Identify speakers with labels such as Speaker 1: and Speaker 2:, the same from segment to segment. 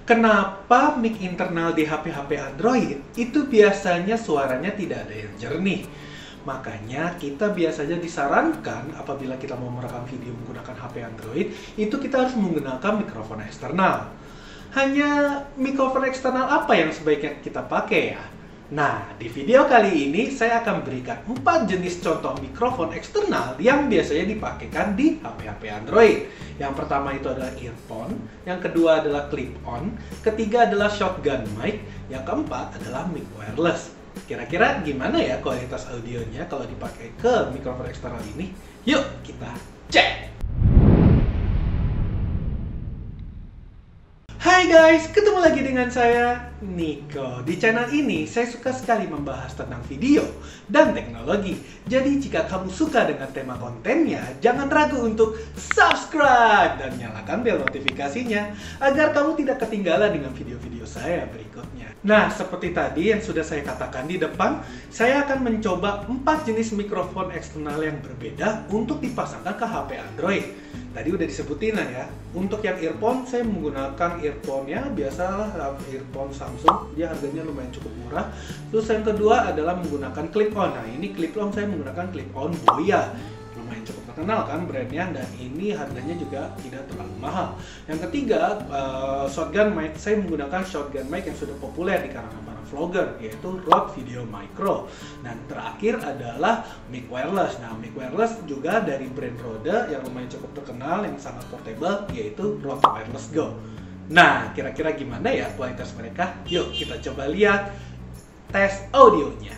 Speaker 1: Kenapa mic internal di HP-HP Android itu biasanya suaranya tidak ada yang jernih? Makanya kita biasanya disarankan apabila kita mau merekam video menggunakan HP Android, itu kita harus menggunakan mikrofon eksternal. Hanya mikrofon eksternal apa yang sebaiknya kita pakai ya? Nah, di video kali ini saya akan berikan 4 jenis contoh mikrofon eksternal yang biasanya dipakaikan di HP-HP Android. Yang pertama itu adalah earphone, yang kedua adalah clip-on, ketiga adalah shotgun mic, yang keempat adalah mic wireless. Kira-kira gimana ya kualitas audionya kalau dipakai ke mikrofon eksternal ini? Yuk kita cek! Hai guys, ketemu lagi dengan saya, Nico. Di channel ini, saya suka sekali membahas tentang video dan teknologi. Jadi, jika kamu suka dengan tema kontennya, jangan ragu untuk subscribe dan nyalakan bel notifikasinya agar kamu tidak ketinggalan dengan video-video saya berikutnya. Nah, seperti tadi yang sudah saya katakan di depan, saya akan mencoba 4 jenis mikrofon eksternal yang berbeda untuk dipasangkan ke HP Android. Tadi udah disebutin lah ya. Untuk yang earphone, saya menggunakan earphone-nya biasalah earphone Samsung. Dia harganya lumayan cukup murah. Terus yang kedua adalah menggunakan clip-on. Nah, ini clip-on saya menggunakan clip-on Boya. Lumayan cukup terkenal kan brandnya, dan ini harganya juga tidak terlalu mahal. Yang ketiga, shotgun mic. Saya menggunakan shotgun mic yang sudah populer di kalangan para vlogger, yaitu Rode Video Micro. Dan terakhir adalah mic wireless. Nah, mic wireless juga dari brand Rode yang lumayan cukup terkenal, yang sangat portable, yaitu Rode Wireless Go. Nah, kira-kira gimana ya kualitas mereka? Yuk kita coba lihat tes audionya.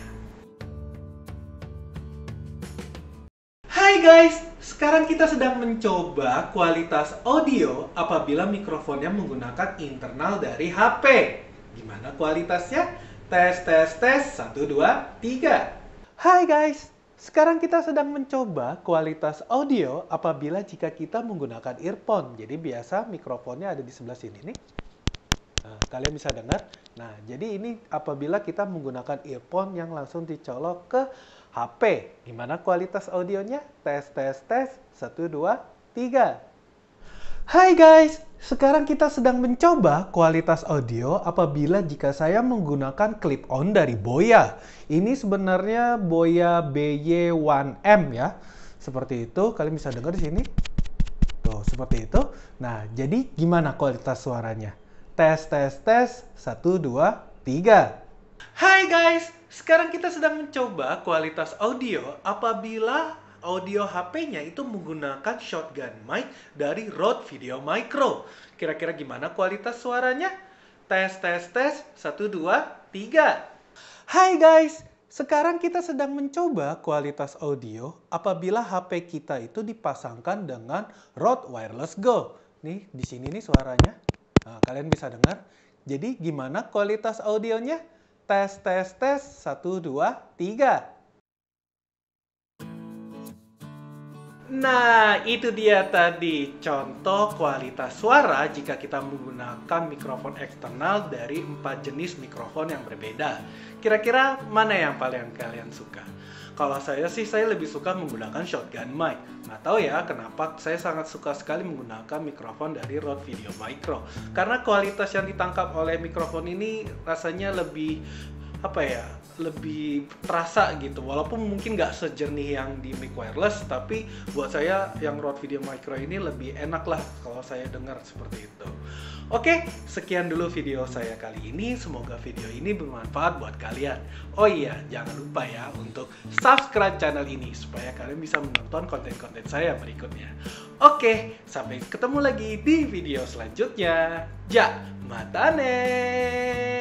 Speaker 1: Hai guys, sekarang kita sedang mencoba kualitas audio apabila mikrofonnya menggunakan internal dari HP. Gimana kualitasnya? Tes, 1, 2, 3. Hai guys, sekarang kita sedang mencoba kualitas audio apabila jika kita menggunakan earphone. Jadi biasa mikrofonnya ada di sebelah sini nih. Nah, kalian bisa dengar. Nah, jadi ini apabila kita menggunakan earphone yang langsung dicolok ke HP. Gimana kualitas audionya? Tes, 1, 2, 3. Hai guys, sekarang kita sedang mencoba kualitas audio apabila jika saya menggunakan clip-on dari Boya. Ini sebenarnya Boya BY1M ya. Seperti itu, kalian bisa dengar di sini. Tuh, seperti itu. Nah, jadi gimana kualitas suaranya? Tes, 1, 2, 3. Hai guys, sekarang kita sedang mencoba kualitas audio apabila audio HP-nya itu menggunakan shotgun mic dari Rode Video Micro. Kira-kira gimana kualitas suaranya? Tes, 1, 2, 3. Hai guys, sekarang kita sedang mencoba kualitas audio apabila HP kita itu dipasangkan dengan Rode Wireless Go. Nih, di sini nih suaranya. Nah, kalian bisa dengar. Jadi gimana kualitas audionya? Tes, 1, 2, 3. Nah, itu dia tadi contoh kualitas suara jika kita menggunakan mikrofon eksternal dari 4 jenis mikrofon yang berbeda. Kira-kira mana yang paling kalian suka? Kalau saya sih, saya lebih suka menggunakan shotgun mic. Nggak tahu ya kenapa saya sangat suka sekali menggunakan mikrofon dari Rode Video Micro. Karena kualitas yang ditangkap oleh mikrofon ini rasanya lebih, lebih terasa gitu. Walaupun mungkin nggak sejernih yang di mic wireless, tapi buat saya yang Rode Video Micro ini lebih enak lah kalau saya dengar seperti itu. Oke, sekian dulu video saya kali ini. Semoga video ini bermanfaat buat kalian. Oh iya, jangan lupa ya untuk subscribe channel ini supaya kalian bisa menonton konten-konten saya berikutnya. Oke, sampai ketemu lagi di video selanjutnya. Ja, matane!